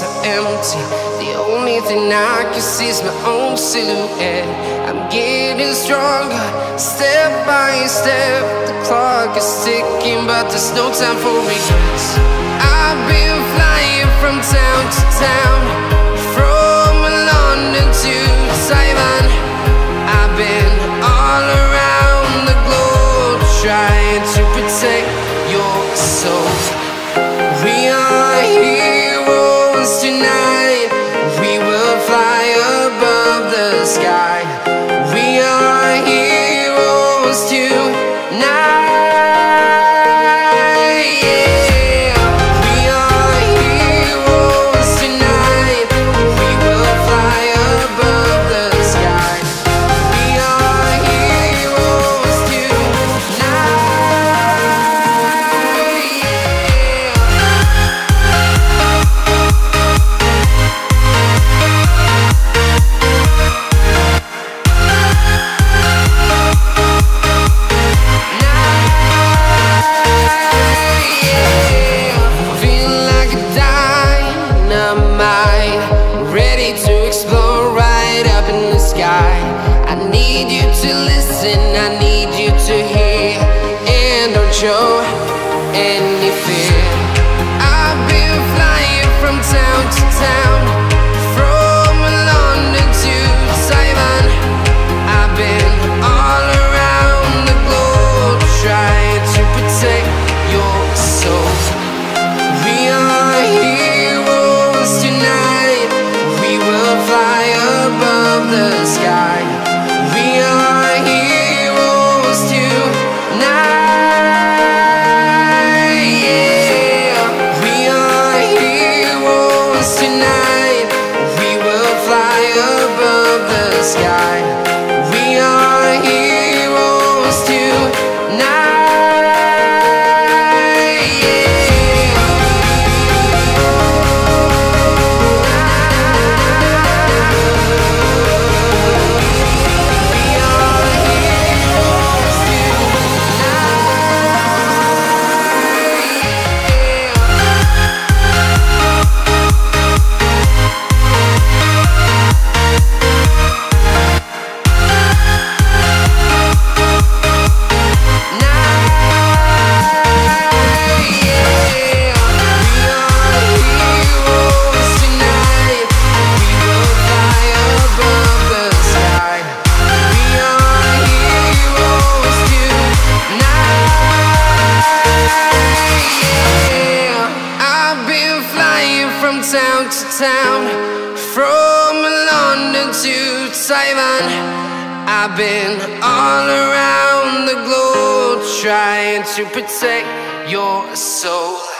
so empty. The only thing I can see is my own silhouette. I'm getting stronger, step by step. The clock is ticking, but there's no time for regrets. I've been flying from town to town, from London to Taiwan. I've been all around the globe, trying to protect your soul. We are heroes tonight. We will fly above the sky. We are heroes tonight. Yeah. We are heroes tonight. We will fly above the sky. We are heroes tonight. Ready to explore right up in the sky. I need you to listen, I need you to hear, and don't show any fear. I've been flying from town to town, from London to Taiwan. I've been all around the globe, trying to protect your soul. We are heroes tonight. We will fly above the sky. We are heroes tonight. Yeah. We are heroes tonight. We will fly above the sky. We are heroes tonight. Town to town, from London to Taiwan. I've been all around the globe, trying to protect your soul.